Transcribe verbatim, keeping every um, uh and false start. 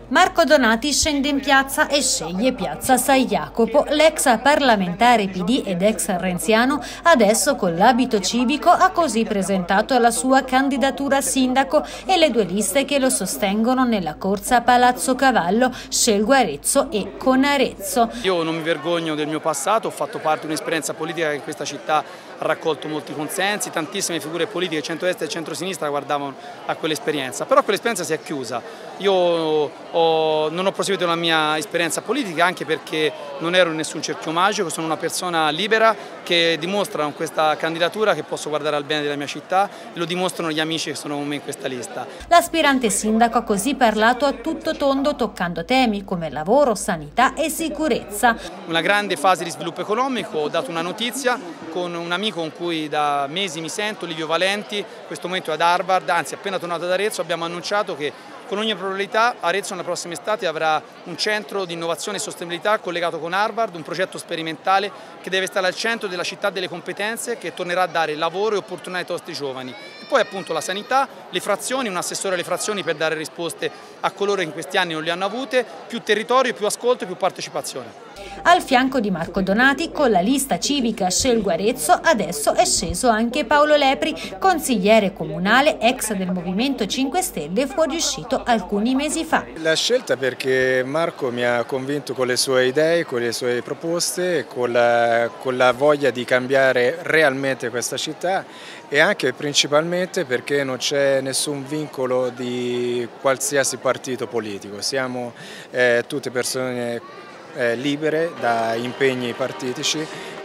Marco Donati scende in piazza e sceglie Piazza San Jacopo. L'ex parlamentare P D ed ex renziano, adesso con l'abito civico, ha così presentato la sua candidatura a sindaco e le due liste che lo sostengono nella corsa a Palazzo Cavallo, Scelgo Arezzo e Con Arezzo. Io non mi vergogno del mio passato, ho fatto parte di un'esperienza politica che in questa città ha raccolto molti consensi, tantissime figure politiche, centrodestra e centrosinistra, guardavano a quell'esperienza, però quell'esperienza si è chiusa. Io ho, non ho proseguito la mia esperienza politica anche perché non ero in nessun cerchio magico, sono una persona libera che dimostra con questa candidatura che posso guardare al bene della mia città e lo dimostrano gli amici che sono con me in questa lista. L'aspirante sindaco ha così parlato a tutto tondo toccando temi come lavoro, sanità e sicurezza. Una grande fase di sviluppo economico, ho dato una notizia con un amico con cui da mesi mi sento, Livio Valenti, in questo momento è ad Harvard, anzi appena tornato ad Arezzo abbiamo annunciato che con ogni probabilità Arezzo nella prossima estate avrà un centro di innovazione e sostenibilità collegato con Harvard, un progetto sperimentale che deve stare al centro della città delle competenze, che tornerà a dare lavoro e opportunità ai nostri giovani. E poi appunto la sanità, le frazioni, un assessore alle frazioni per dare risposte a coloro che in questi anni non le hanno avute, più territorio, più ascolto e più partecipazione. Al fianco di Marco Donati, con la lista civica Scelgo Arezzo, adesso è sceso anche Paolo Lepri, consigliere comunale ex del Movimento cinque Stelle, fuoriuscito alcuni mesi fa. La scelta perché Marco mi ha convinto con le sue idee, con le sue proposte, con la, con la voglia di cambiare realmente questa città e anche e principalmente perché non c'è nessun vincolo di qualsiasi partito politico, siamo eh, tutte persone Eh, libere da impegni partitici